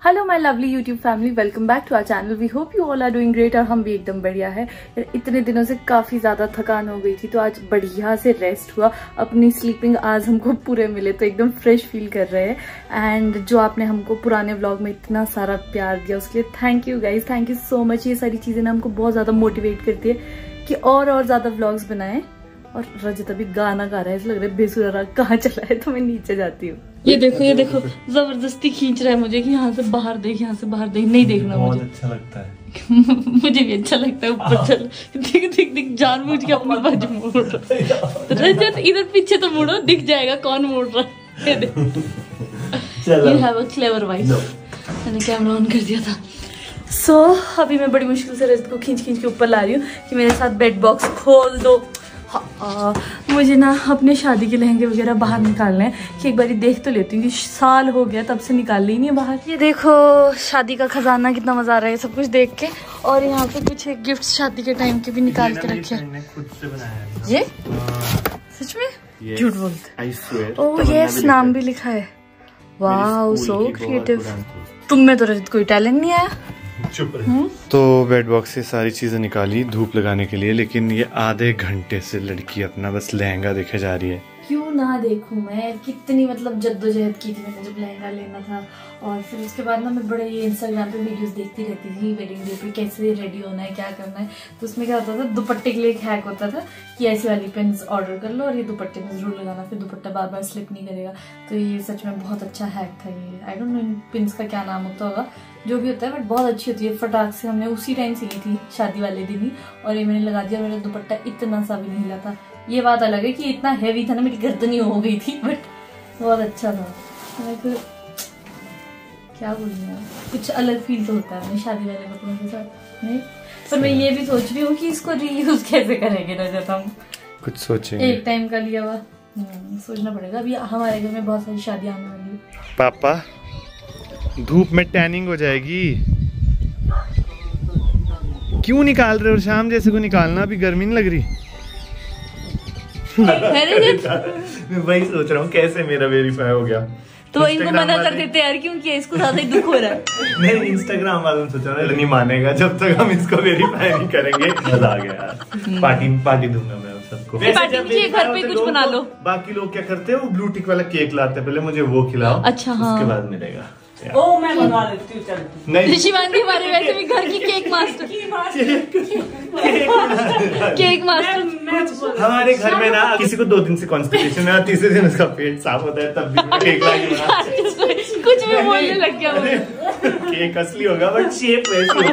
Hello my lovely YouTube family, welcome back to our channel. We hope you all are doing great. और हम भी एकदम बढ़िया है। इतने दिनों से काफ़ी ज़्यादा थकान हो गई थी, तो आज बढ़िया से रेस्ट हुआ। अपनी स्लीपिंग आज हमको पूरे मिले, तो एकदम फ्रेश फील कर रहे हैं। एंड जो आपने हमको पुराने व्लॉग में इतना सारा प्यार दिया, उसके लिए thank you guys, thank you so much. ये सारी चीज़ें ना हमको बहुत ज़्यादा मोटिवेट करती है कि और ज़्यादा व्लॉग्स बनाएं। और रजत अभी गाना गा रहा है, ऐसा लग रहा है बेसुरा कहाँ चला है, तो मैं नीचे जाती हूँ। ये देखो जबरदस्ती खींच रहा है मुझे कि यहाँ से बाहर देख, यहाँ से बाहर देख। नहीं देखना मुझे, बहुत अच्छा लगता है। मुझे भी अच्छा लगता है। ऊपर चल, देख देख देख, जानबूझ के अपनी बाजू मोड़ रहा है। रजत इधर पीछे तो मुड़ो, दिख जाएगा कौन मोड़ रहा है। You have a clever wife। मैंने कैमरा ऑन कर दिया था। सो अभी मैं बड़ी मुश्किल से रजत को खींच के ऊपर ला रही हूँ कि मेरे साथ बेड बॉक्स खोल दो। मुझे ना अपने शादी के लहंगे वगैरह बाहर निकालने हैं कि एक बारी देख तो लेती हूँ कि साल हो गया तब से निकाल ली नहीं है बाहर। ये देखो शादी का खजाना, कितना मजा आ रहा है सब कुछ देख के। और यहाँ पे कुछ गिफ्ट शादी के टाइम के भी निकाल के रखे हैं। खुद से बनाया ये सच में? झूठ बोलते। ओह यस, नाम भी लिखा है। Wow so creative. तुम में तो रजत कोई टैलेंट नहीं आया। तो बेड बॉक्स से सारी चीजें निकाली धूप लगाने के लिए, लेकिन ये आधे घंटे से लड़की अपना बस लहंगा देखे जा रही है। क्यों ना देखूं मैं, कितनी मतलब जद्दोजहद की थी मैंने जब लहंगा लेना था। और फिर उसके बाद ना मैं बड़े ये इंस्टाग्राम पे वीडियोस देखती रहती थी वेडिंग डे पे, कैसे रेडी होना है, क्या करना है। तो उसमें क्या होता था, दुपट्टे के लिए एक हैक होता था कि ऐसी वाली पिन्स ऑर्डर कर लो और ये दुपट्टे में जरूर लगाना, फिर दुपट्टा बार बार स्लिप नहीं करेगा। तो ये सच में बहुत अच्छा हैक था ये। आई डोंट नो इन पिन्स का क्या नाम होता होगा, जो भी होता है, बट बहुत अच्छी होती है। फटाक से हमने उसी टाइम सिली थी शादी वाले दिन ही, और ये मैंने लगा दिया। मेरा दुपट्टा इतना सा भी नहीं हिला था। ये बात अलग है कि इतना हैवी था ना, मेरी गर्दनी हो गई थी, बट बहुत अच्छा था। मैं क्या बोलूँ, कुछ अलग फील तो होता है अपने शादी वाले कपड़ों के साथ नहीं। पर मैं ये भी सोच रही हूँ कि इसको रीयूज कैसे करेंगे ना, जब हम कुछ सोचेंगे। एक टाइम का लिया हुआ सोचना पड़ेगा। अभी हमारे घर में बहुत सारी शादियां आने वाली है। पापा धूप में टैनिंग हो जाएगी, क्यों निकाल रहे हो? शाम जैसे को निकालना, अभी गर्मी नहीं लग रही? मैं वही सोच रहा हूँ कैसे मेरा वेरीफाई हो गया। तो इनको मना कर देते यार, क्योंकि इसको ज्यादा ही दुख हो रहा है। नहीं, इंस्टाग्राम वालों ने सोचा नहीं मानेगा जब तक हम इसको वेरीफाई नहीं करेंगे। मजा आ गया यार। पार्टी दूंगा मैं सबको। पार्टी घर पे कुछ बना लो। बाकी लोग क्या करते हैं, वो ब्लू टिक वाला केक लाते हैं, पहले मुझे वो खिलाओ। अच्छा हाँ, उसके बाद मिलेगा। ओ मैं बनवा लेती हूँ, चल। नहीं शिवांगी हमारे वैसे भी घर की केक मास्टर। Cake master. हमारे घर में ना किसी को 2 दिन से कॉन्स्टिपेशन है, तीसरे दिन उसका पेट साफ होता है, तब भी केक लाके कुछ भी बोलने लग गया। केक असली होगा बट शेप वैसी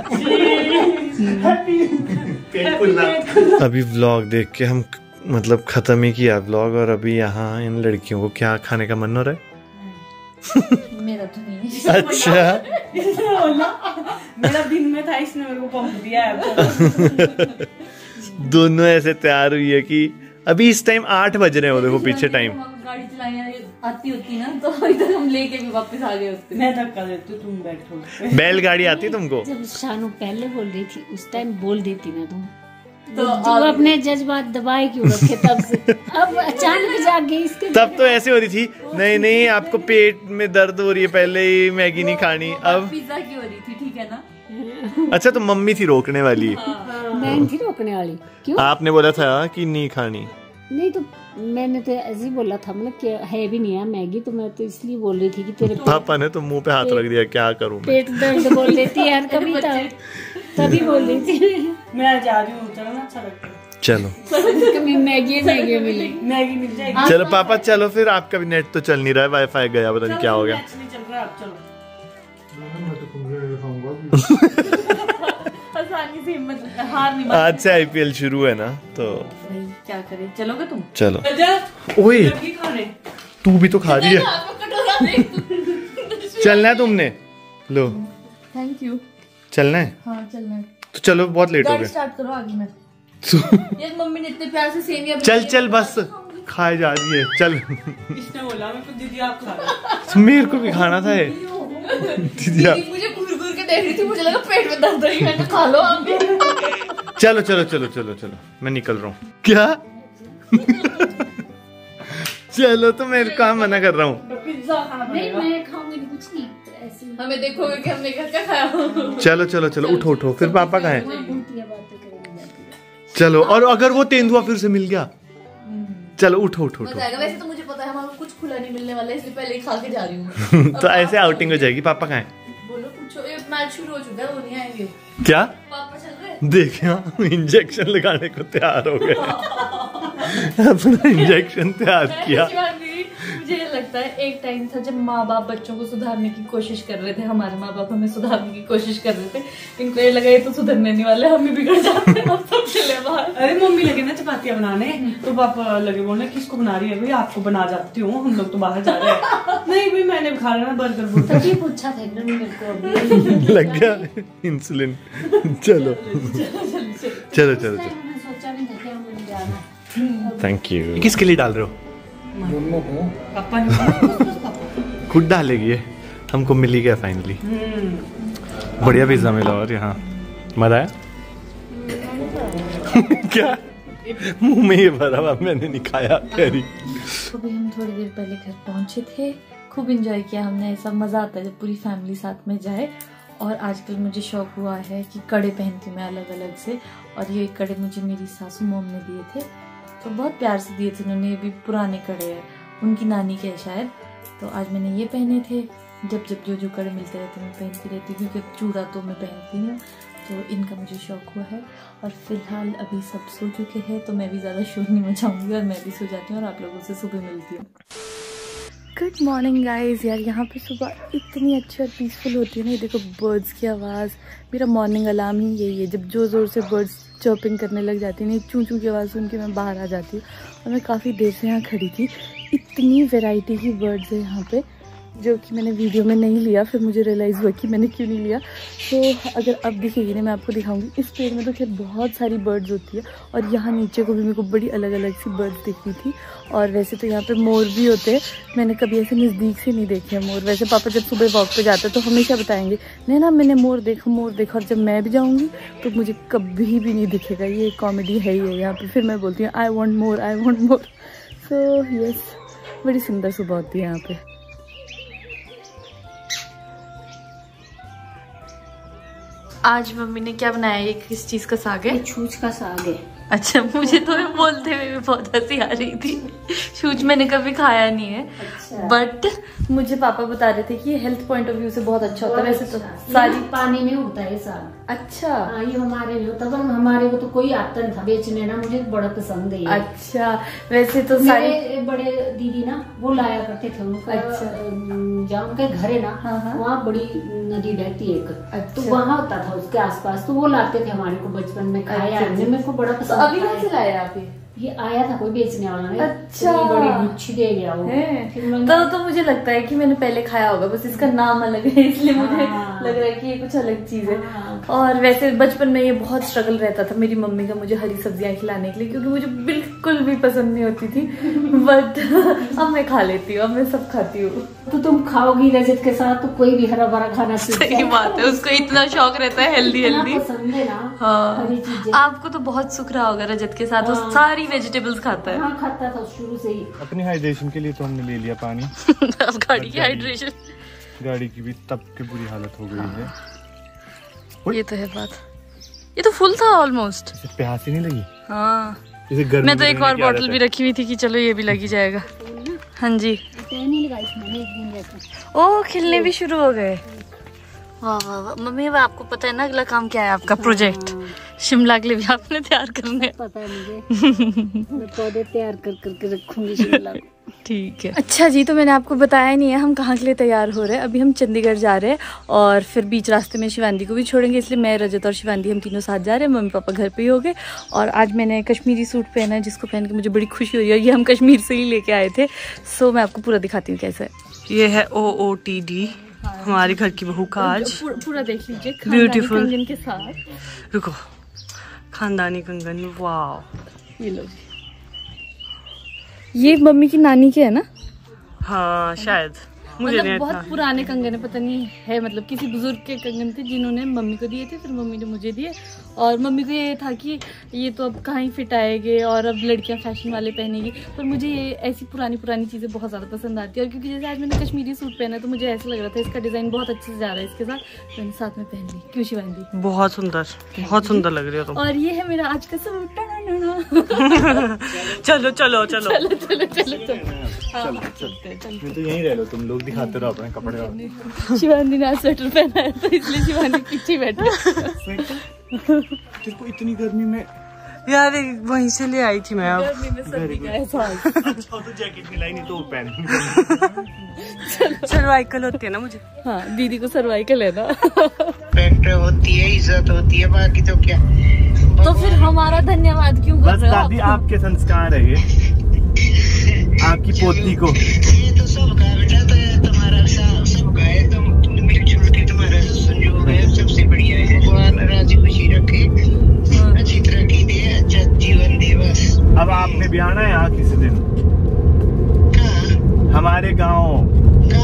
होगी। अभी व्लॉग देख के हम मतलब खत्म ही किया व्लॉग, और अभी यहाँ इन लड़कियों को क्या खाने का मन हो रहा है? मेरा तो नहीं है। अच्छा मेरा दिन में था, इसने मेरे को पंप दिया है। दोनों ऐसे तैयार हुई है कि अभी इस टाइम 8 बज रहे हो, देखो पीछे टाइम। गाड़ी चलाने आती होती ना, तो अभी तक हम लेके भी वापस आ गए होते। मैं धक्का देती हूँ, तुम बैठो। बैलगाड़ी आती है तुमको? जब शानू पहले बोल रही थी उस टाइम बोल देती ना तुम, तो अपने जज्बात दबाए क्यों रखे तब से? अब अचानक जाग गई इसके। तब तो ऐसे हो रही थी, नहीं आपको पेट में दर्द हो रही है, पहले ही मैगी नहीं खानी। अब पिज्जा की हो रही थी, ठीक है ना? अच्छा तो मम्मी थी रोकने वाली। मैं थी रोकने वाली। क्यों? आपने बोला था कि नहीं खानी। नहीं तो मैंने तो ऐसे ही बोला था, मतलब कि है भी नहीं है मैगी, तो मैं तो इसलिए बोल रही थी कि तेरे पापा ने तो मुंह पे हाथ रख दिया, क्या करूं मैं? पेट दर्द बोल देती यार कभी, तभी बोल रही थी। मैं जा रही हूँ, चलो ना, अच्छा लगता है। चलो कभी मैगी मिली, मैगी मिल जाएगी। चलो पापा चलो, फिर आपका भी नेट तो चल नहीं रहा है, वाईफाई गया, पता नहीं क्या हो गया। चल रहा है, चलो। आसानी से हिम्मत हार नहीं। आज से IPL शुरू है ना, तो क्या करें, चलोगे तुम? चलो। ओए तू भी तो खा रही है। चलना है तुमने? लो थैंक यू। चलना है? हाँ चलना है। तो चलो, बहुत लेट हो गए। स्टार्ट करो आगे। मैं ये मम्मी ने इतने प्यार से सेविया। चल बस खाए जा रही है, चल। इसने बोला मैं तो दीदी आप खा रहे। मेरे को भी खाना था ये। दीदी मुझे घूर के देख रही थी, मुझे लगा पेट में दर्द हो रही है, मैंने खा लो आप भी। चलो मैं निकल रहा हूँ। क्या? चलो तो मैं कहाँ मना कर रहा हूँ। पिज्जा खाना नहीं मैं खाऊंगी कुछ नहीं, ऐसे हमें देखोगे कि हमने घर का खाया। चलो चलो चलो, उठो उठो, फिर पापा कहाँ है? चलो, और अगर वो तेंदुआ फिर से मिल गया, चलो उठो उठो उठो। वैसे तो मुझे पता है हमारा कुछ खुला नहीं मिलने वाला है, इसलिए पहले ही खा के जा रही हूँ। तो ऐसे आउटिंग हो जाएगी। पापा कहाँ है? बोलो पूछो, ये मैच शुरू हो चुका है, वो नहीं आएंगे क्या? पापा चल रहे? देखिए इंजेक्शन लगाने को तैयार हो गए। अपना इंजेक्शन तैयार किया। मुझे लगता है एक टाइम था जब माँ बाप बच्चों को सुधारने की कोशिश कर रहे थे, हमारे माँ बाप हमें सुधारने की कोशिश कर रहे थे। इनको ये लगा ये तो सुधरने नहीं वाले, हम ही बिगड़ जाते हैं, हम सब चले बाहर। अरे मम्मी लगे ना चपातियां बनाने, तो पापा लगे बोलने किसको बना रही है भाई? आपको बना जाती हूँ, हम लोग तो बाहर जा रहे हैं। नहीं भाई मैंने खा लेना बर्गर। तभी पूछा था एकदम मेरे को अभी लग गया इंसुलिन। चलो चलो चलो चलो, सोचा नहीं था कि हम जाना। Thank you. किसके लिए डाल रहे हो? पापा ने खुद डालेगी ये। हमको मिल ही गया फाइनली। बढ़िया पिज्जा मिला। और यहाँ मजा आया? क्या मुंह में ये भरा हुआ मैंने नहीं खाया। तेरी अभी हम थोड़ी देर पहले घर पहुंचे थे, खूब एंजॉय किया हमने। ऐसा मजा आता है जब पूरी फैमिली साथ में जाए। और आजकल मुझे शौक हुआ है कि कड़े पहनती हूँ मैं अलग अलग से, और ये कड़े मुझे मेरी सासू मोम ने दिए थे, तो बहुत प्यार से दिए थे उन्होंने। ये भी पुराने कड़े हैं, उनकी नानी के शायद। तो आज मैंने ये पहने थे। जब जब जो कड़े मिलते रहते मैं पहनती रहती हूँ, क्योंकि चूड़ा तो मैं पहनती नहीं हूँ, तो इनका मुझे शौक हुआ है। और फिलहाल अभी सब सो चुके हैं, तो मैं भी ज़्यादा शोर नहीं मचाऊंगी और मैं भी सो जाती हूँ और आप लोगों से सुबह मिलती हूँ। Good morning guys. यार यहाँ पे सुबह इतनी अच्छी और पीसफुल होती है ना। ये देखो बर्ड्स की आवाज़, मेरा मॉर्निंग अलार्म ही यही है। जब जो ज़ोर से बर्ड्स चर्पिंग करने लग जाती है ना, चूं चूं की आवाज़ सुन के मैं बाहर आ जाती हूँ। और मैं काफ़ी देर से यहाँ खड़ी थी। इतनी वैरायटी की बर्ड्स है यहाँ पे, जो कि मैंने वीडियो में नहीं लिया, फिर मुझे रियलाइज़ हुआ कि मैंने क्यों नहीं लिया। तो अगर अब दिखेगी ना मैं आपको दिखाऊंगी। इस पेड़ में तो खैर बहुत सारी बर्ड्स होती है, और यहाँ नीचे को भी मेरे को बड़ी अलग अलग सी बर्ड्स दिख रही थी। और वैसे तो यहाँ पे मोर भी होते हैं, मैंने कभी ऐसे नज़दीक से नहीं देखे हैं मोर। वैसे पापा जब सुबह वॉक पे जाते हैं तो हमेशा बताएंगे नहीं ना मैंने मोर देखा। और जब मैं भी जाऊँगी तो मुझे कभी भी नहीं दिखेगा। ये कॉमेडी है ही है यहाँ पे। फिर मैं बोलती हूँ I want more, I want more. So yes, बड़ी सुंदर सुबह होती है यहाँ पे। आज मम्मी ने क्या बनाया? ये किस चीज का साग है? छूछ का साग है। अच्छा, मुझे तो बोलते हुए भी बहुत हंसी आ रही थी। छूछ मैंने कभी खाया नहीं है। अच्छा। बट मुझे पापा बता रहे थे कि ये हेल्थ पॉइंट ऑफ व्यू से बहुत अच्छा होता है। वैसे तो सारी पानी में उगता है साग। अच्छा। ये हमारे में होता है, हमारे को तो कोई आता नहीं था बेचने ना, मुझे बड़ा पसंद है। अच्छा, वैसे तो सारे बड़े दीदी ना वो लाया करते थे उनका। अच्छा। जहाँ उनके घर है ना, वहाँ बड़ी नदी बहती है एक। अच्छा। तो वहाँ होता था उसके आसपास, तो वो लाते थे हमारे को बचपन में खाया। अच्छा। मेरे को बड़ा पसंद। अभी कहाँ से लाया आप? ये आया था कोई बेचने वाला ने। अच्छा। तो बड़ी गुच्छी दे गया वो। तो मुझे लगता है कि मैंने पहले खाया होगा, बस इसका नाम अलग है इसलिए मुझे लग रहा है कि ये कुछ अलग चीज है। और वैसे बचपन में ये बहुत स्ट्रगल रहता था मेरी मम्मी का मुझे हरी सब्जियां खिलाने के लिए, क्योंकि मुझे बिल्कुल भी पसंद नहीं होती थी। बट अब मैं खा लेती हूँ, अब मैं सब खाती हूँ। तो तुम खाओगी रजत के साथ तो कोई भी हरा भरा खाना चाहिए। सही बात है, उसको इतना शौक रहता है हेल्दी हेल्दी पसंद है ना। हाँ, हरी चीजें। आपको तो बहुत सुख रहा होगा रजत के साथ। वो सारी वेजिटेबल्स खाता है। हाँ, खाता था शुरू से ही। अपनी हाइड्रेशन के लिए तो हमने ले लिया पानी। अब गाड़ी की हाइड्रेशन, गाड़ी की भी तब की बुरी हालत हो गई है। ये तो है बात। ये तो फुल था ऑलमोस्ट। प्यास ही नहीं लगी। हाँ, मैं तो एक और बॉटल भी रखी हुई थी कि चलो ये भी लगी जाएगा। हाँ जी। ओ, खिलने भी शुरू हो गए। वाह वाह वाह। मम्मी आपको पता है ना अगला काम क्या है आपका? प्रोजेक्ट शिमला के लिए भी आपने तैयार करने। पता है मुझे। मैं पौधे तैयार कर करके रखूंगी शिमला को। ठीक है। अच्छा जी, तो मैंने आपको बताया नहीं है हम कहाँ के लिए तैयार हो रहे हैं। अभी हम चंडीगढ़ जा रहे हैं और फिर बीच रास्ते में शिवांगी को भी छोड़ेंगे, इसलिए मैं, रजत और शिवांगी हम तीनों साथ जा रहे हैं। मम्मी पापा घर पे ही हो गए। और आज मैंने कश्मीरी सूट पहना है, जिसको पहन के मुझे बड़ी खुशी हो रही है। ये हम कश्मीर से ही लेके आए थे। सो मैं आपको पूरा दिखाती हूँ कैसा है। ये है OOTD, हमारे घर की बहू का आज पूरा देख लीजिए। ब्यूटीफुल कंगन के साथ। रुको, खानदानी कंगन। वाह, ये लो। ये मम्मी की नानी के है ना? हाँ शायद, मतलब बहुत पुराने कंगन है, पता नहीं है, मतलब किसी बुजुर्ग के कंगन थे जिन्होंने मम्मी को दिए थे, फिर मम्मी ने मुझे दिए। और मम्मी को ये था कि ये तो अब कहाँ ही फिट आएंगे और अब लड़कियां फैशन वाले पहनेंगी, पर मुझे ये ऐसी पुरानी पुरानी चीज़ें बहुत ज़्यादा पसंद आती है। और क्योंकि जैसे आज मैंने कश्मीरी सूट पहना तो मुझे ऐसा लग रहा था इसका डिज़ाइन बहुत अच्छे से जा रहा है इसके साथ, तो मैंने साथ में पहन ली। क्यों शिवांगी? बहुत सुंदर लग रही हो तुम। और ये है मेरा आज का सूट। चलो चलो चलो चलो चलो चलो चलो तो यहीं रह लो तुम लोग, दिखाते रहो अपने कपड़े। शिवानी ने आज स्वेटर पहना है तो इसलिए शिवानी पीछे बैठी। तेरे को इतनी गर्मी में यार वहीं से ले आई थी मैं। अब अच्छा तो जैकेट नहीं लाई, नहीं तो पहन। सर्वाइकल होती है ना मुझे। हाँ दीदी को सर्वाइकल है ना। पेट होती है, इज्जत होती है, बाकी तो क्या। तो फिर हमारा धन्यवाद क्यों कर रहे हो? दादी आपके संस्कार है ये, आपकी पोती को। ये तो सबका बेटा, तो तुम्हारा सबका है, तुम मिलजुल के तुम्हारा संयोग है, सबसे बढ़िया है। भगवान राजी खुशी रखे, अच्छी तरक्की दे, अच्छा जीवन दे बस। अब आपने भी आना है यहाँ किसी दिन हमारे गाँव।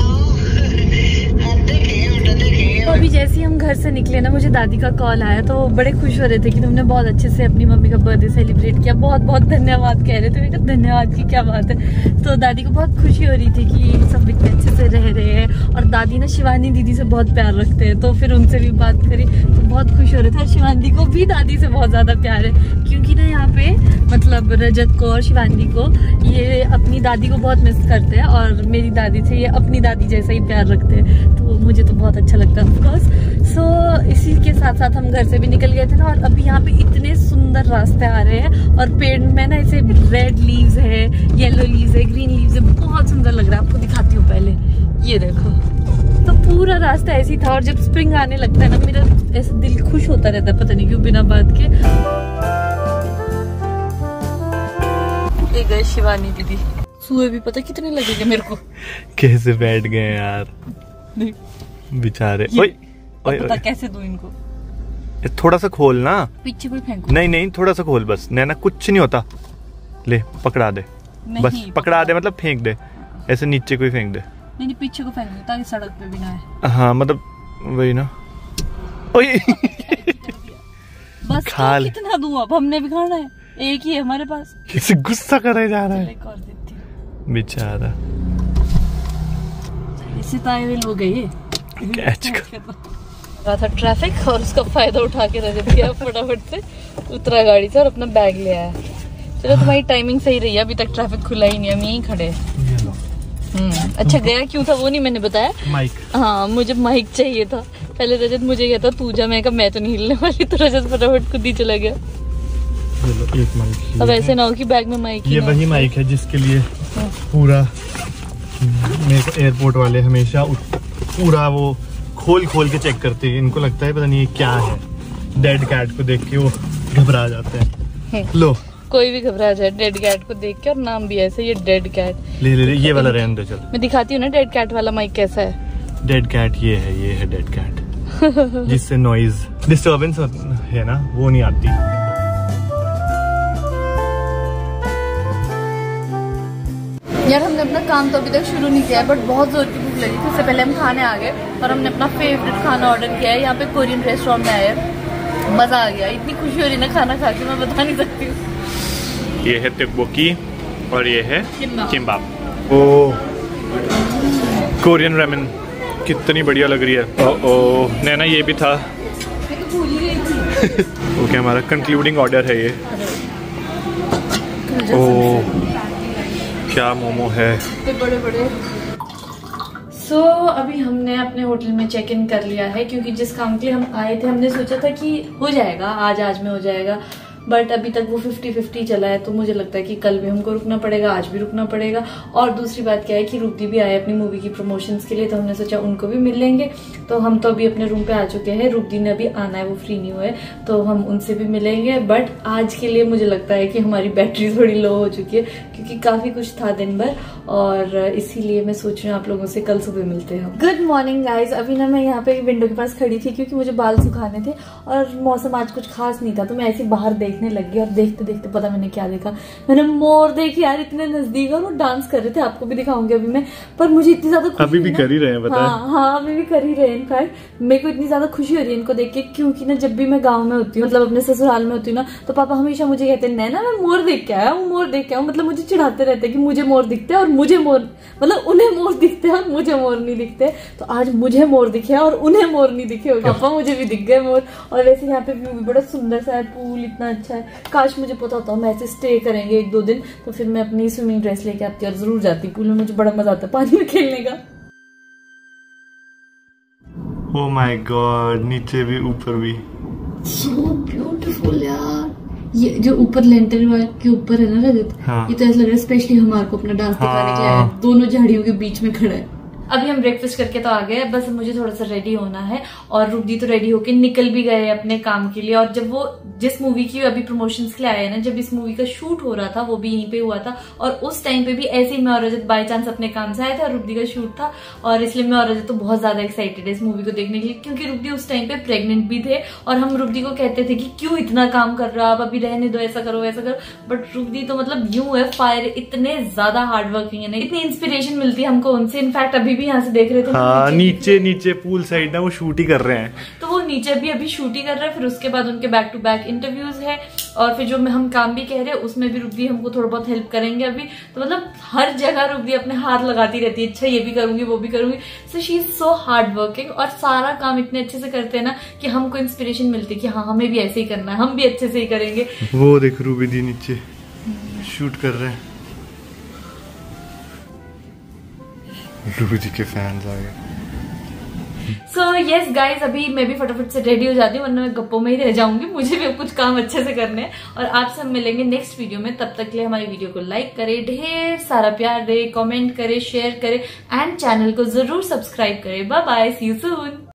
तो अभी जैसे ही हम घर से निकले ना, मुझे दादी का कॉल आया तो बड़े खुश हो रहे थे कि तुमने बहुत अच्छे से अपनी मम्मी का बर्थडे सेलिब्रेट किया, बहुत बहुत धन्यवाद कह रहे थे। मैंने कहा धन्यवाद की क्या बात है। तो दादी को बहुत खुशी हो रही थी कि सब इतने अच्छे से रह रहे हैं। और दादी ना शिवानी दीदी से बहुत प्यार रखते हैं, तो फिर उनसे भी बात करी तो बहुत खुश हो रहे थे। और शिवानी को भी दादी से बहुत ज़्यादा प्यार है, क्योंकि ना यहाँ पे मतलब रजत को और शिवानी को ये अपनी दादी को बहुत मिस करते हैं, और मेरी दादी से ये अपनी दादी जैसा ही प्यार रखते हैं। तो मुझे तो बहुत अच्छा लगता है ऑफकोर्स। सो इसी के साथ साथ हम घर से भी निकल गए थे ना, और अभी यहाँ पे इतने सुंदर रास्ते आ रहे हैं, और पेड़ में ना ऐसे रेड लीव्स है, येलो लीव्स है, ग्रीन लीव्स है, बहुत सुंदर लग रहा है। आपको दिखाती हूँ पहले, ये देखो। तो पूरा रास्ता ऐसे ही था, और जब स्प्रिंग आने लगता है ना, मेरा ऐसा दिल खुश होता रहता है, पता नहीं क्यों, बिना बात के। ये गए शिवानी दीदी। सुए भी पता कितने लगेंगे मेरे को। कैसे बैठ गए यार बेचारे। ओए ओए पता कैसे दूं इनको? थोड़ा सा खोल ना, पीछे कोई फेंको। नहीं नहीं थोड़ा सा खोल बस, नैना कुछ नहीं होता। ले पकड़ा दे, बस पकड़ा दे, मतलब फेंक दे, ऐसे नीचे कोई फेंक दे। नहीं पीछे को फेंक दे ताकि सड़क पे भी ना आए। हाँ मतलब वही ना। ओए बस खा ले। कितना दूं अब, हमने भी खाना है, एक ही है हमारे पास। किसी गुस्सा करे जा रहा है एक और देती हूं बेचारा। इससे ताए हो गई कैच कर था ट्रैफिक, और उसका फायदा उठा के रख दिया, फटाफट से उतरा गाड़ी से और अपना बैग ले आया। चलो तुम्हारी टाइमिंग सही रही है, अभी तक ट्रैफिक खुला ही नहीं है, हम यहीं खड़े। अच्छा गया क्यों था वो नहीं मैंने बताया। माइक, हाँ मुझे माइक चाहिए था। पहले रजत मुझे कहता तू जा, मैं कहा मैं तो नहीं हिलने वाली, तो रजत फटाफट खुद ही चला गया। एक माइक। अब ऐसे ना हो कि बैग में माइक। ये वही माइक है जिसके लिए पूरा मेरे एयरपोर्ट वाले हमेशा पूरा वो खोल खोल के चेक करते हैं। इनको लगता है पता नहीं ये क्या है, डेड कैट को देख के वो घबरा जाते हैं। लो कोई भी घबरा जाए डेड कैट को देख के, और नाम भी ऐसे, ये डेड कैट। ले ले ले ये वाला रहने दो, चल मैं दिखाती हूँ ना डेड कैट वाला माइक कैसा है। डेड कैट ये है डेड कैट जिससे नॉइज डिस्टर्बेंस है ना वो नहीं आती। यार हमने अपना काम तो अभी तक शुरू नहीं किया है, बट बहुत जोर की भूख लगी थी। उससे पहले हम खाने आ गए और हमने अपना फेवरेट खाना ऑर्डर किया है। यहाँ पे कोरियन रेस्टोरेंट में आए, मजा आ गया, इतनी खुशी हो रही ना खाना खा के, मैं बता नहीं सकती हूँ। ये है तteokbokki और ये है किम्बाप। ओ कोरियन रामेन कितनी बढ़िया लग रही है। ओ नैना ये भी था। मैं तो भूल ही गई थी। ओके हमारा कंक्लूडिंग ऑर्डर है ये। ओ क्या मोमो है, बड़े बड़े। सो अभी हमने अपने होटल में चेक इन कर लिया है, क्योंकि जिस काम के लिए हम आए थे हमने सोचा था कि हो जाएगा आज में हो जाएगा, बट अभी तक वो 50-50 चला है। तो मुझे लगता है कि कल भी हमको रुकना पड़ेगा, आज भी रुकना पड़ेगा। और दूसरी बात क्या है कि रुक्ति भी आए अपनी मूवी की प्रमोशंस के लिए, तो हमने सोचा उनको भी मिल लेंगे। तो हम तो अभी अपने रूम पे आ चुके हैं, रुक्ति ने अभी आना है, वो फ्री नहीं हुए, तो हम उनसे भी मिलेंगे। बट आज के लिए मुझे लगता है कि हमारी बैटरी थोड़ी लो हो चुकी है, क्योंकि काफी कुछ था दिन भर, और इसीलिए मैं सोच रही हूँ आप लोगों से कल सुबह मिलते हैं। Good morning guys. अभी ना मैं यहाँ पे विंडो के पास खड़ी थी, क्योंकि मुझे बाल सुखाने थे और मौसम आज कुछ खास नहीं था, तो मैं ऐसे बाहर देख देखने लग गई और देखते देखते पता मैंने क्या देखा, मैंने मोर देखी यार इतने नजदीक, और वो डांस कर रहे थे, आपको भी दिखाऊंगी अभी मैं। पर मुझे इतनी ज्यादा अभी भी कर ही रहे हैं, पता है? हाँ अभी भी कर ही रहे हैं। इनफैक्ट मेरे को इतनी ज्यादा खुशी हो रही है इनको देख के, क्योंकि ना जब भी मैं गाँव में होती हूँ, मतलब अपने ससुराल में होती हूँ ना, तो पापा हमेशा मुझे कहते हैं नैना मैं मोर देख के आया हूँ, मोर देख के आया हूँ। मतलब मुझे चिढ़ाते रहते हैं कि मुझे मोर दिखते हैं और मुझे मोर, मतलब उन्हें मोर दिखते हैं और मुझे मोर नहीं दिखते। तो आज मुझे मोर दिखे और उन्हें मोर नहीं दिखे होगा। पापा मुझे भी दिख गए मोर। और वैसे यहाँ पे व्यू भी बड़ा सुंदर सा है, पूल इतना अच्छा है। काश मुझे पता होता मैं ऐसे स्टे करेंगे 1-2 दिन, तो फिर मैं अपनी स्विमिंग ड्रेस लेके आती और जरूर जाती पूल में। मुझे बड़ा मजा आता है पानी में खेलने का। ओह माय गॉड, नीचे भी ऊपर भी सो ब्यूटीफुल यार। ये जो ऊपर लेंटर के ऊपर है ना रजत, ये तो ऐसा लग रहा है स्पेशली हमारे को अपना डांस दिखाने के लिए आया है। दोनों झाड़ियों के बीच में खड़ा है। अभी हम ब्रेकफास्ट करके तो आ गए, बस मुझे थोड़ा सा रेडी होना है। और रूबी तो रेडी होके निकल भी गए अपने काम के लिए। और जब वो जिस मूवी की अभी प्रमोशंस के लिए आए ना, जब इस मूवी का शूट हो रहा था वो भी यहीं पे हुआ था। और उस टाइम पे भी ऐसे ही मैं और रजत बाय चांस अपने काम से आए थे और रूबी का शूट था। और इसलिए मैं और रजत तो बहुत ज्यादा एक्साइटेड है इस मूवी को देखने के लिए, क्योंकि रूबी उस टाइम पे प्रेग्नेंट भी थे। और हम रूबी को कहते थे कि क्यों इतना काम कर रहा, आप अभी रहने दो, ऐसा करो वैसा करो। बट रूबी तो मतलब यूं है फायर, इतने ज्यादा हार्ड वर्किंग है, इतनी इंस्पिरेशन मिलती है हमको उनसे। इनफैक्ट अभी भी यहाँ से देख रहे थे, हाँ नीचे पूल साइड ना वो शूट ही कर रहे हैं, तो वो नीचे भी अभी शूट ही कर रहे हैं। फिर उसके बाद उनके बैक टू बैक इंटरव्यूज है। और फिर जो हम काम भी कह रहे हैं उसमें भी रूबी हमको थोड़ा बहुत हेल्प करेंगे अभी। तो मतलब हर जगह रूबी अपने हाथ लगाती रहती है, अच्छा ये भी करूंगी वो भी करूंगी। So she is so hard working और सारा काम इतने अच्छे से करते हैं ना कि हमको इंस्पिरेशन मिलती है कि हाँ हमें भी ऐसे ही करना है, हम भी अच्छे से ही करेंगे। वो देख रूबी दी नीचे शूट कर रहे हैं। रूबी दी के फैंस आ गए। सो यस गाइज, अभी मैं भी फटाफट से रेडी हो जाती हूँ, वरना मैं गप्पों में ही रह जाऊंगी। मुझे भी कुछ काम अच्छे से करने हैं। और आपसे हम मिलेंगे नेक्स्ट वीडियो में। तब तक के लिए हमारी वीडियो को लाइक करें, ढेर सारा प्यार दे, कमेंट करें, शेयर करें एंड चैनल को जरूर सब्सक्राइब करें। Bye bye, see you soon.